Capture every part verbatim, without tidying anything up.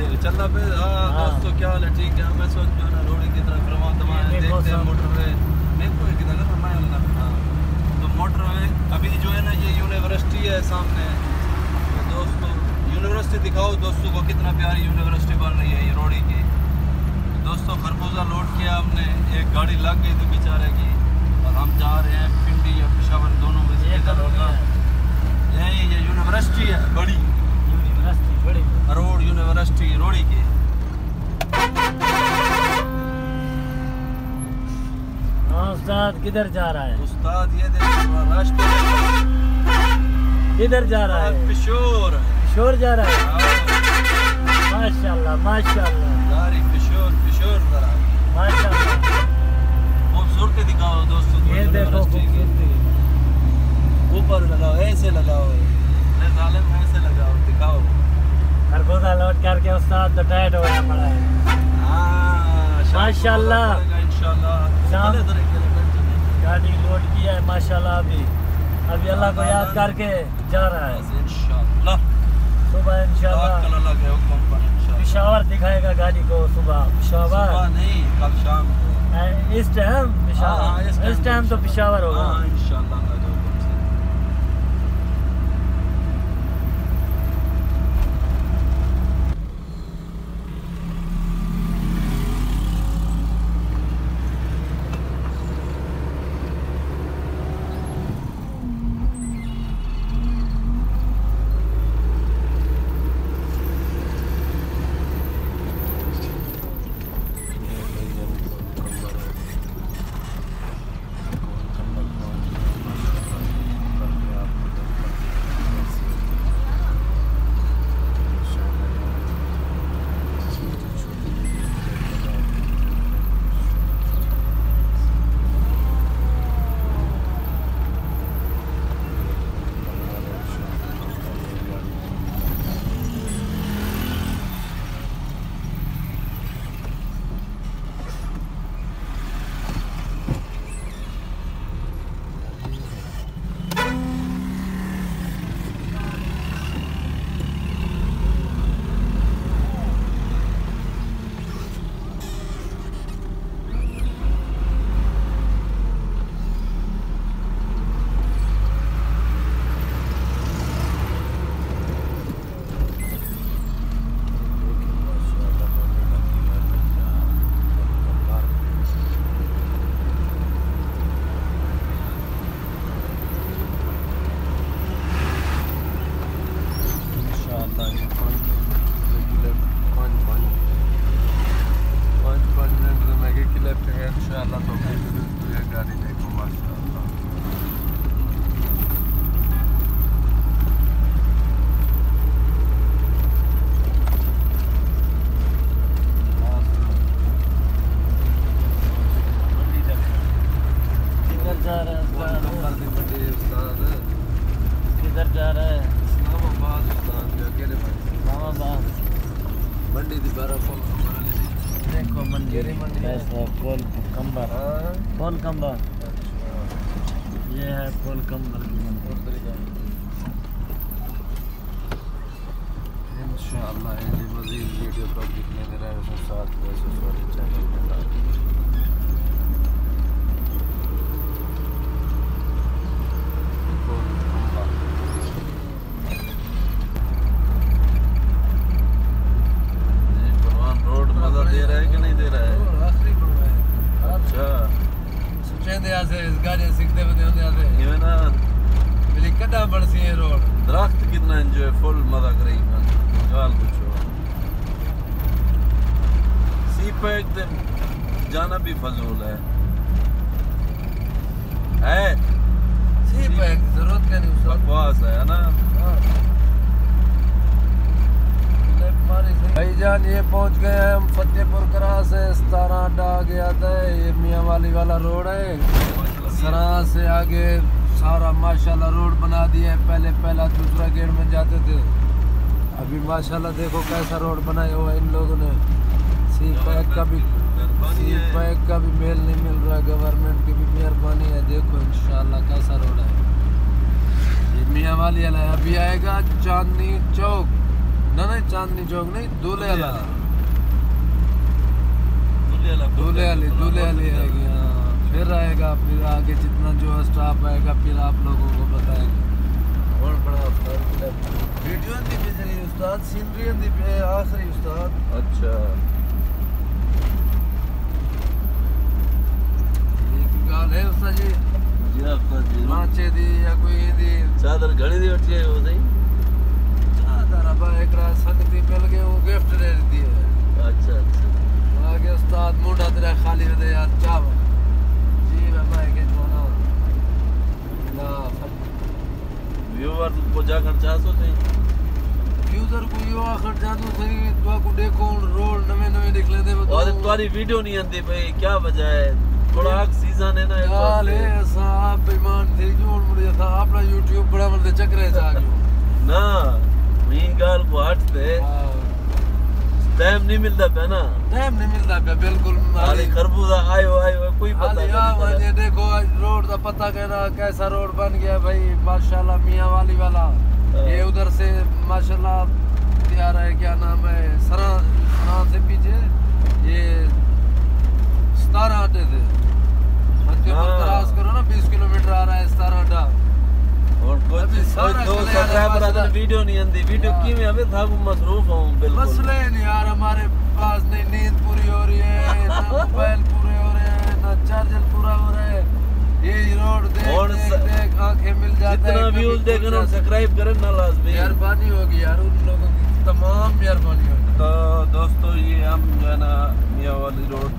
चलना पे दोस्तों क्या हाल है? ठीक है। मैं सोच जो है ना रोड की तरफ रवा दमाए देखते हैं मोटरवे मेरे को किधर है मैं हाँ तो मोटरवे अभी जो है ना ये यूनिवर्सिटी है सामने। तो दोस्तों यूनिवर्सिटी दिखाओ दोस्तों को कितना प्यारी यूनिवर्सिटी बन रही है ये रोड़ी की। दोस्तों खरबूजा लोड किया हमने, एक गाड़ी लग गई थी बेचारे की और हम जा रहे हैं पिंडी या पेशावर दोनों में से इधर होगा। यही ये यूनिवर्सिटी है बड़ी यूनिवर्सिटी बड़ी रोड यूनिवर्सिटी रोड़ी की। उस्ताद किधर जा रहा है? उस्ताद ये देखो रास्ते किधर जा रहा है? पिशोर पिशोर जा रहा है। माशाल्लाह माशाल्लाह गाड़ी पिशोर पिशोर जरा माशाल्लाह खूबसूरती दिखाओ दोस्तों। ये देखो खूबसूरती ऊपर लगाओ ऐसे लगाओ में ऐसे लगाओ दिखाओ। खरबूजा लोड करके उस्ताद तो टाइट हो गया पड़ा है। माशाल्लाह इंशाल्लाह गाड़ी लोड किया है माशाल्लाह। अभी अभी अल्लाह को याद करके जा रहा है इंशाल्लाह। सुबह इंशाल्लाह पेशावर दिखाएगा गाड़ी को सुबह। पेशावर नहीं कल शाम इस टाइम पेशावर इस टाइम तो पेशावर होगा इंशाल्लाह। किधर जा रहा है? मंडी दी बर्फ देखो मंडी कैसा फूल कंबर फूल कंबर ये है फूल कंबर की मंडी। इंशाअल्लाह ये मज़ीद वीडियो पर दिखने दे रहा है साथ वैसे सॉरी चैनल में दे रहा है कि नहीं दे रहा है? आखिरी बनवा है। अच्छा सुचेंदे आसे इस गाड़ी सीखते बने होते आसे ये ना बिल्कुल कदा बड़सी है रोड दरख्त कितना एंजॉय फुल मजा कर रही है गाल कुछ सी पैक दिन जाना भी फजूल है है सी पैक जरूरत क्या नहीं बकवास है ना। भाईजान ये पहुंच गए हैं हम फतेहपुर क्रास है सतारा अड्डा आगे आता है। ये मियाँ वाली वाला रोड है। सरा से आगे सारा माशाल्लाह रोड बना दिया है। पहले पहला दूसरा गेट में जाते थे, अभी माशाल्लाह देखो कैसा रोड बनाया हुआ इन लोगों ने। सी पैक का भी सी पैक का भी मेल नहीं मिल रहा, गवर्नमेंट की भी मेहरबानी है। देखो इंशाल्लाह कैसा रोड है। ये मियाँ वाली वाला अभी आएगा चांदनी चौक ना नहीं चांदनी चौक नहीं, दूल्हे वाला दूल्हे वाला दूल्हे वाली दूल्हे वाली आएगी। हाँ, फिर आएगा, फिर आगे जितना जो स्टाफ आएगा फिर आप लोगों को बताएंगे। और बड़ा वीडियो दी बेचरी उस्ताद, सीनरी दी पे आखिरी उस्ताद। अच्छा एक गाल है उस्ताद जी, जी आपका जी माचे दी या कोई दी चादर घणी दी वठी है वो सही। चादर अब एक रात संगति मिल गए, वो गिफ्ट दे दी है। अच्छा अच्छा आगे उस्ताद मुंडा तेरा खाली हो दे यार चावल जी बाबा के जोना ना व्यूअर को जाकर चाह सो सही यूजर को यो आखिर जानो सही तो को देखो रोड नवे नवे दिख लेते वो और तुम्हारी वीडियो नहीं आती भाई, क्या वजह है? थोड़ा सीजन है ना यार है साहब बेईमान थे जो मुझे था अपना YouTube बड़ा बड़े चक्रे जा गयो ना मीन गाल को हटते टाइम नहीं मिलता पे ना, टाइम नहीं मिलता पे बिल्कुल। खाली खरबूजा आयो आयो कोई पता नहीं। हां ये देखो आज रोड का पता कहना कैसा रोड बन गया भाई माशाल्लाह, मियां वाली वाला। ये उधर से माशाल्लाह तैयार है, क्या नाम है सरा सरा से पीछे ये सतारा आटे थे फतेहपुर क्रॉस करो ना, बीस किलोमीटर आ रहा है सतारा आटा। और कुछ दो सब्सक्राइबर आते वीडियो नहीं आती, वीडियो की में अबे था मसरूफ हूं बिल्कुल। मसले नहीं यार, हमारे पास नहीं नींद पूरी हो रही है, ना मोबाइल पूरे हो रहे हैं, ना चार्जर पूरा हो रहा है। ये रोड देख देख देख आंखें मिल जाता है। जितना व्यूज देखना सब्सक्राइब करें ना लाजमी, मेहरबानी होगी यार उन लोगों की, तमाम मेहरबानी होगी। तो दोस्तों ये हम जो है ना मियां वाली रोड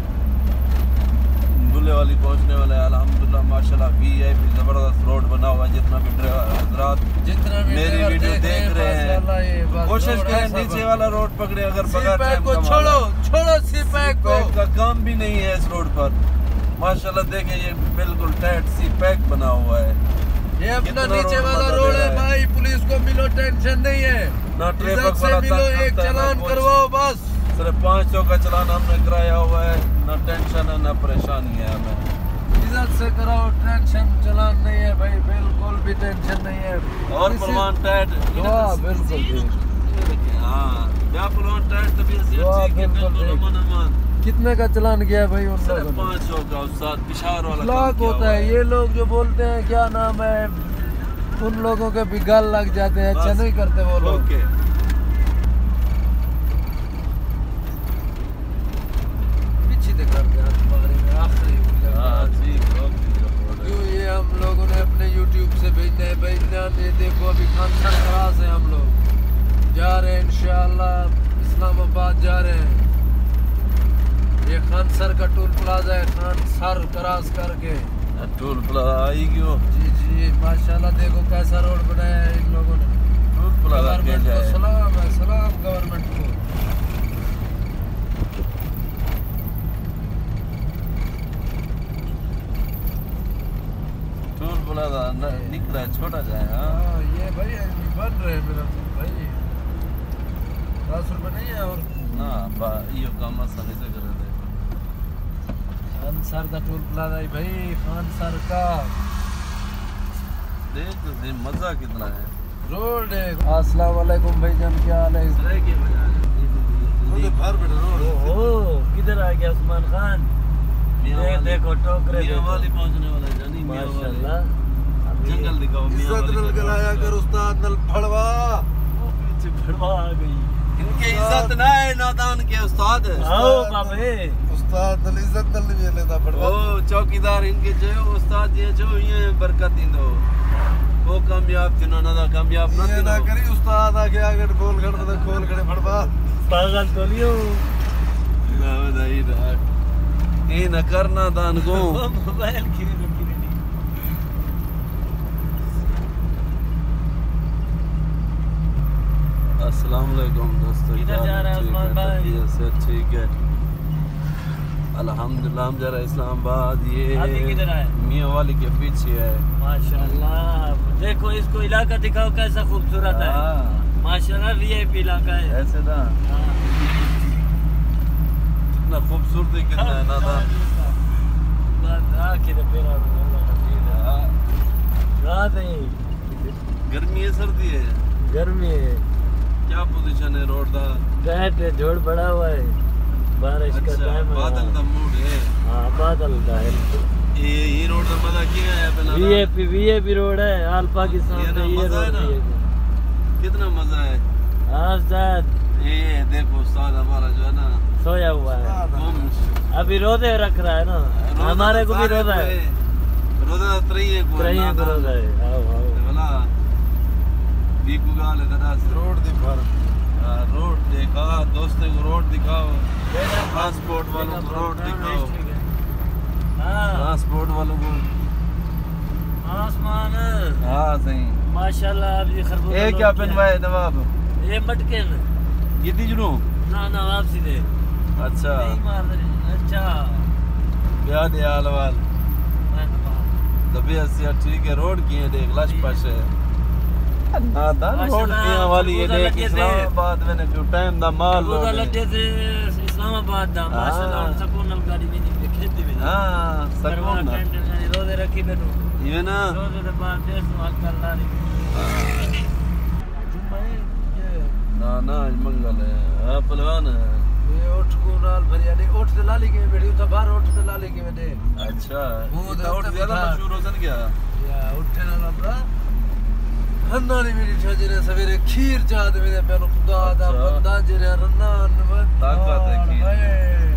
दूल्हे वाली पहुंचने वाले हैं अल्हम्दुलिल्लाह माशाल्लाह। वीआईपी जबरदस्त रोड बना हुआ है। जितना भी ड्राइवर हजरात जितना भी मेरी वीडियो देख रहे हैं कोशिश करें नीचे वाला रोड पकड़े, अगर बगैर टाइम को छोड़ो छोड़ो सी पैक को का काम भी नहीं है इस रोड पर माशाल्लाह। देखें ये बिल्कुल टाइट सी पैक बना हुआ है। ये अपना नीचे वाला रोड है भाई, पुलिस को मिलो टेंशन नहीं है ना, ट्रैफिक से मिलो एक चलान करवाओ बस। सिर्फ पाँच सौ का चलान हमने कराया हुआ है, ना टेंशन है ना परेशानी है हमें। इज्जत से कराओ, टेंशन चलान नहीं है भाई, बिल्कुल भी टेंशन नहीं है। और पलवान टाइट बिल्कुल हाँ क्या पलवान टाइट तबीयत से ठीक है बिल्कुल अमन अमान। कितने का चलान किया है भाई उन लोगों ने? पाँच सौ का उस्ताद पिशावर वाला लाख होता है। ये लोग जो बोलते हैं क्या नाम है उन लोगों के भी गाल लग जाते हैं, अच्छा नहीं करते वो लोग। ओके पीछे देखा आखिरी ये हम लोगों ने अपने YouTube से भेजना है भाई। ये देखो अभी खानसर क्रॉस है, हम लोग जा रहे हैं इंशाल्लाह इस्लामाबाद जा रहे हैं। ये खानसर का टोल प्लाजा है, खानसर क्रॉस करके टोल प्लाजा आई क्यों? जी जी माशाल्लाह देखो कैसा रोड बनाया है इन लोगों ने। टोल प्लाजा गवर्नमेंट को सलाम है, सलाम गवर्नमेंट को। टोल प्लाजा निकला है छोटा जाए। हाँ ये भाई बन रहे हैं मेरा भाई, दस रुपये नहीं है और ना बा ये काम आसानी से कर दे। खानसर का टोल प्लाजा है भाई, खानसर का देख तो सही मजा कितना है। रोड है। अस्सलाम वालेकुम भाईजान, क्या हाल है? ओह किधर आ गया उस्मान खान? ये देखो टोकरे मियां वाली पहुंचने वाला है जानी। माशाल्लाह जंगल दिखाओ मियां वाली। इज्जत नल कराया कर उस्ताद नल फड़वा। वो पीछे फड़वा आ गई। इनके हाँ। इज्जत ना है नादान के उस्ताद। आओ बाबे उस्ताद नल इज्जत नल नहीं लेता फड़वा। ओ चौकीदार इनके जो उस्ताद ये जो ये बरकत दिनो वो कामयाब दिनो ना कामयाब ना ये ना करी उस्ताद आके आगे गोल कर दे खोल करे फड़वा पागल तो लियो ना नहीं ना ये न करना दान को मोबाइल की अस्सलाम वालेकुम दोस्तों, किधर जा रहा है उस्मान भाई? से ठीक है अल्हम्दुलिल्लाह। हम जा रहे हैं इस्लामाबाद। ये किधर है? मियां वाली के पीछे है माशाल्लाह। देखो इसको इलाका दिखाओ कैसा खूबसूरत है माशाल्लाह। वीआईपी इलाका है ऐसे ना, कितना खूबसूरती कितना है ना था। गर्मी गर्मी है सर्दी है? गर्मी है क्या पोजीशन है रोड दा? गए पे जोड़ बड़ा हुआ है, बारिश का अच्छा, टाइम है। बादल दा मूड है। हाँ बादल का है। ये ये रोड दा मजा किया है पहला? वीआईपी वीआईपी रोड है आल पाकिस्तान ये ना में, ये मजा है रोड ना? है। कितना मजा है। हाँ उस्ताद, ये देखो उस्ताद हमारा जो है ना सोया हुआ है, गुम अभी रोजे रख रहा है ना, हमारे को भी रोजा है, रोजा त्रई है को त्रई को रोजा है। आओ आओ भला बीकू गाल है दादा रोड दिखा, रोड देखा दोस्तों को रोड दिखाओ, ट्रांसपोर्ट वालों को रोड दिखाओ, ट्रांसपोर्ट वालों को आसमान। हाँ सही माशाल्लाह। अब ये खरबूजा ये क्या पहनवाए नवाब? ये मटके न ये दिजनू ना ना वापसी दे। अच्छा नहीं मार रहे। अच्छा क्या दे हाल वाल तभी अस्सी ठीक है। रोड की है देख लाश पास है ना दा रोड की वाली है देख इस्लामाबाद में जो टाइम दा माल रोड लगे थे इस्लामाबाद दा माशाल्लाह सकून नल गाड़ी में नहीं खेती में। हां सकून ना रोजे रखी बेनु ये ना रोजे दे बाद देश में अकल लारी ना ना आज मंगल है। हां पहलवान ये उठ को नाल भरिया नहीं उठ से लाली के बैठी तो बाहर उठ से लाली के बैठे। अच्छा वो वो और ज्यादा मशहूर हो सन क्या या उठे ना लबरा रन्ना ने मेरी ठजरे सवेरे खीर चाह दे मेरे पैरों खुदा दा बंदा जरे रन्ना ताकत है खीर।